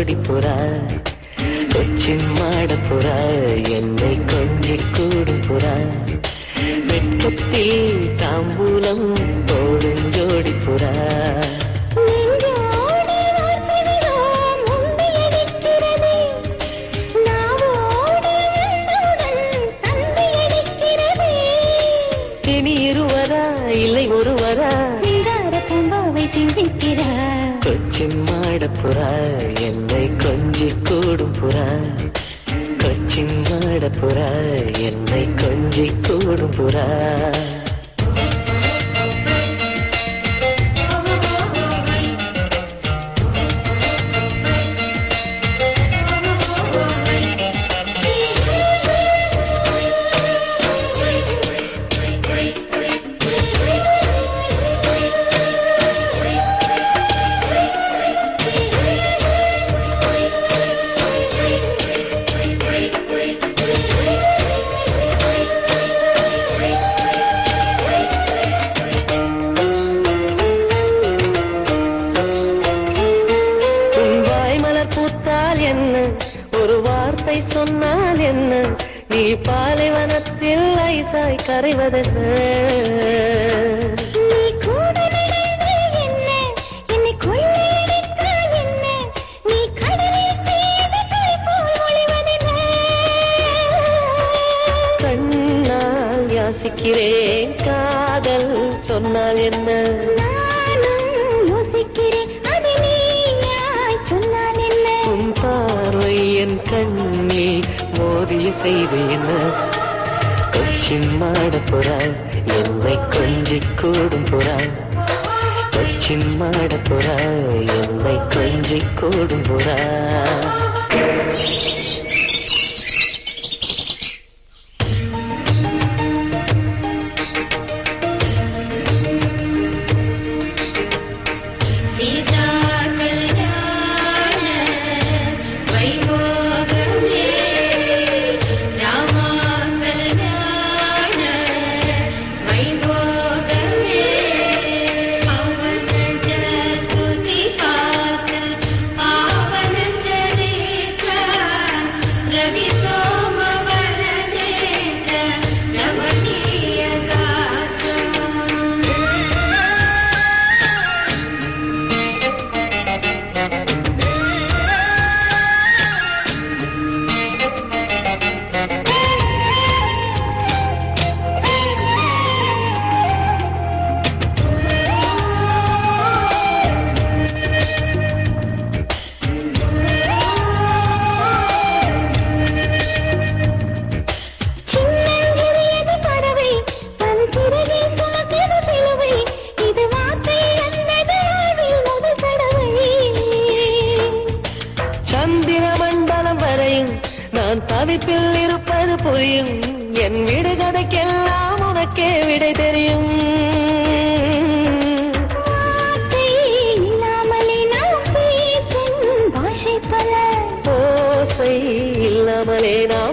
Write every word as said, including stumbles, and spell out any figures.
ஜோடி புறா கொச்சின் மாடப்புறா என்னை கொஞ்சி கூடும் புறா வெட்கத்தில் தாம்பூலம் போடும் ஜோடி புறா இனி இருவரா இல்லை ஒருவரா பூம்பாவை திண்டிக்கிறா கொச்சின் மாடப்புறா என்னை கொஞ்சி கூடும் புறா கொச்சின் மாடப்புறா என்னை கொஞ்சி கூடும் புறா சொன்னால் என்ன நீ பாலைவனத்தில் ஐசாய் கரைவதென்ன நீ கூட என்ன என்னை கொள்ளையடித்தால் என்ன நீ கடலில் தேடி போல் ஒளிவதென்ன கண்ணால் யாசிக்கிறேன் காதல் சொன்னால் என்ன நானும் யோசிக்கிறேன் அது நீயாய் சொன்னால் என்ன உன் பார்வை என் கண்ணி மோதிய செய்து என்ன கொச்சின் மாடப்புறா என்னை கொஞ்சி கூடும் புறா கொச்சின் மாடப்புறா என்னை கொஞ்சி கூடும் புறா தவிப்பில் இருப்பது புரியும் என் விடுகதைக்கெல்லாம் உனக்கே விடை தெரியும் இல்லாமலே நாம் பேசும் பாஷை பல ஓசை இல்லாமலே நாம்